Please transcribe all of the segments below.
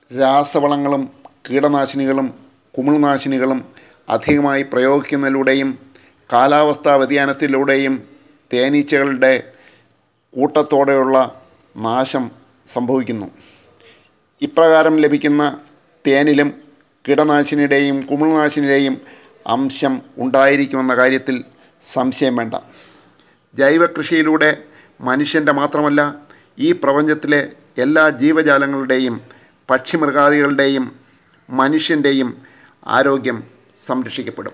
രാസവളങ്ങളും കീടനാശിനികളും കുമിൾനാശിനികളും അധികമായി പ്രയോഗിക്കുന്നതിലൂടെയും കാലാവസ്ഥാ വ്യതിയാനത്തിലൂടെയും തേനീച്ചകളുടെ കൂട്ടത്തോടെയുള്ള നാശം സംഭവിക്കുന്നു. ഇപ്രകാരം ലഭിക്കുന്ന തേനിലും കീടനാശിനിയുടെയും കുമിൾനാശിനിയുടെയും അംശം ഉണ്ടായിരിക്കുമെന്ന കാര്യത്തിൽ സംശയം വേണ്ട. ജൈവകൃഷിയിലൂടെ മനുഷ്യൻ്റെ മാത്രമല്ല ഈ പ്രപഞ്ചത്തിലെ എല്ലാ ജീവജാലങ്ങളുടെയും പക്ഷിമൃഗാദികളുടെയും മനുഷ്യൻ്റെയും ആരോഗ്യം സംരക്ഷിക്കപ്പെടും.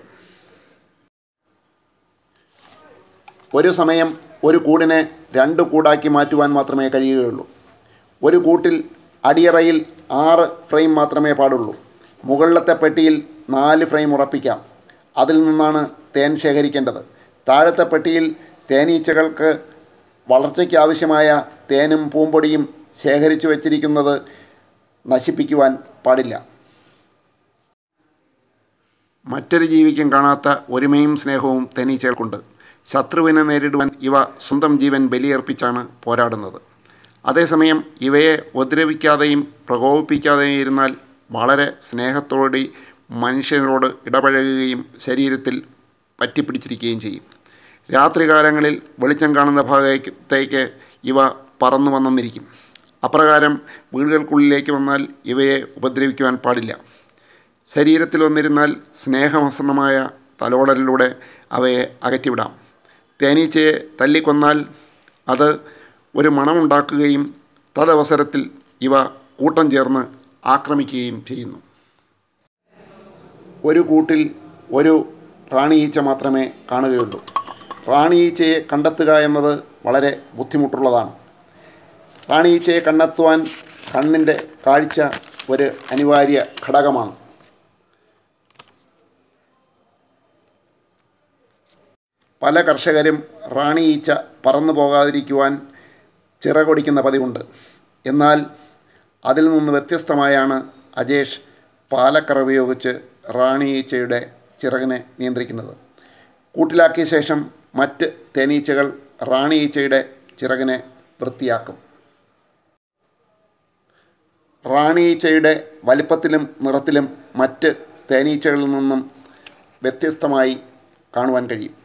ഒരു സമയം ഒരു കൂടിനെ 2 കൂടാക്കി മാറ്റുവാൻ മാത്രമേ കഴിയുകയുള്ളൂ. ഒരു കൂട്ടിൽ അടിയറയിൽ 6 ഫ്രെയിം മാത്രമേ പാടുള്ളൂ. മുകളിലത്തെ പെട്ടിയിൽ 4 ഫ്രെയിം ഉറപ്പിക്കാം. അതിൽ നിന്നാണ് തേൻ ശേഖരിക്കേണ്ടത്. താഴത്തെ പെട്ടിയിൽ തേനീച്ചകൾക്ക് വളർച്ചയ്ക്ക് ആവശ്യമായ തേനും പൂമ്പൊടിയും ശേഖരിച്ചു വച്ചിരിക്കുന്നത് നശിപ്പിക്കുവാൻ പാടില്ല. മറ്റൊരു ജീവിക്കും കാണാത്ത ഒരുമയും സ്നേഹവും തേനീച്ചകൾക്കുണ്ട്. ശത്രുവിനെ നേരിടുവാൻ ഇവ സ്വന്തം ജീവൻ ബലിയർപ്പിച്ചാണ് പോരാടുന്നത്. അതേസമയം ഇവയെ ഉപദ്രവിക്കാതെയും പ്രകോപിപ്പിക്കാതെയും ഇരുന്നാൽ വളരെ സ്നേഹത്തോടെ മനുഷ്യരോട് ഇടപഴകുകയും ശരീരത്തിൽ പറ്റിപ്പിടിച്ചിരിക്കുകയും ചെയ്യും. രാത്രികാലങ്ങളിൽ വെളിച്ചം കാണുന്ന ഭാഗത്തേക്ക് ഇവ പറന്നു വന്നെന്നിരിക്കും. അപ്രകാരം വീടുകൾക്കുള്ളിലേക്ക് വന്നാൽ ഇവയെ ഉപദ്രവിക്കുവാൻ പാടില്ല. ശരീരത്തിൽ വന്നിരുന്നാൽ സ്നേഹമസന്നമായ തലോടലിലൂടെ അവയെ അകറ്റിവിടാം. തേനീച്ചയെ തല്ലിക്കൊന്നാൽ അത് ഒരു മണമുണ്ടാക്കുകയും തദവസരത്തിൽ ഇവ കൂട്ടം ചേർന്ന് ആക്രമിക്കുകയും ചെയ്യുന്നു. ഒരു കൂട്ടിൽ ഒരു റാണി ഈച്ച മാത്രമേ കാണുകയുള്ളൂ. റാണി ഈച്ചയെ കണ്ടെത്തുക എന്നത് വളരെ ബുദ്ധിമുട്ടുള്ളതാണ്. റാണി ഈച്ചയെ കണ്ടെത്തുവാൻ കണ്ണിൻ്റെ കാഴ്ച ഒരു അനിവാര്യ ഘടകമാണ്. പല കർഷകരും റാണി ഈച്ച പറന്നു പോകാതിരിക്കുവാൻ ചിറകൊടിക്കുന്ന പതിവുണ്ട്. എന്നാൽ അതിൽ നിന്ന് വ്യത്യസ്തമായാണ് അജേഷ് പാലക്കറ ഉപയോഗിച്ച് റാണി ഈച്ചയുടെ ചിറകിനെ നിയന്ത്രിക്കുന്നത്. കൂട്ടിലാക്കിയ ശേഷം മറ്റ് തേനീച്ചകൾ റാണി ഈച്ചയുടെ ചിറകിനെ വൃത്തിയാക്കും. റാണി ഈച്ചയുടെ വലിപ്പത്തിലും നിറത്തിലും മറ്റ് തേനീച്ചകളിൽ നിന്നും വ്യത്യസ്തമായി കാണുവാൻ കഴിയും.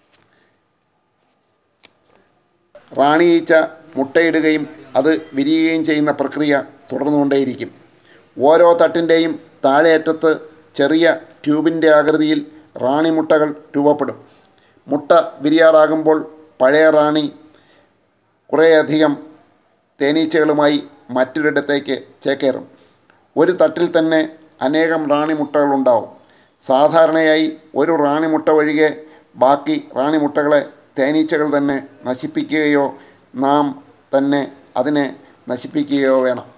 റാണി ഈച്ച മുട്ടയിടുകയും അത് വിരിയുകയും ചെയ്യുന്ന പ്രക്രിയ തുടർന്നുകൊണ്ടേയിരിക്കും. ഓരോ തട്ടിൻ്റെയും താഴെയറ്റത്ത് ചെറിയ ട്യൂബിൻ്റെ ആകൃതിയിൽ റാണി മുട്ടകൾ രൂപപ്പെടും. മുട്ട വിരിയാറാകുമ്പോൾ പഴയ റാണി കുറേയധികം തേനീച്ചകളുമായി മറ്റൊരിടത്തേക്ക് ചേക്കേറും. ഒരു തട്ടിൽ തന്നെ അനേകം റാണി മുട്ടകളുണ്ടാവും. സാധാരണയായി ഒരു റാണി മുട്ട ഒഴികെ ബാക്കി റാണി മുട്ടകളെ തേനീച്ചകൾ തന്നെ നശിപ്പിക്കുകയോ നാം തന്നെ അതിനെ നശിപ്പിക്കുകയോ വേണം.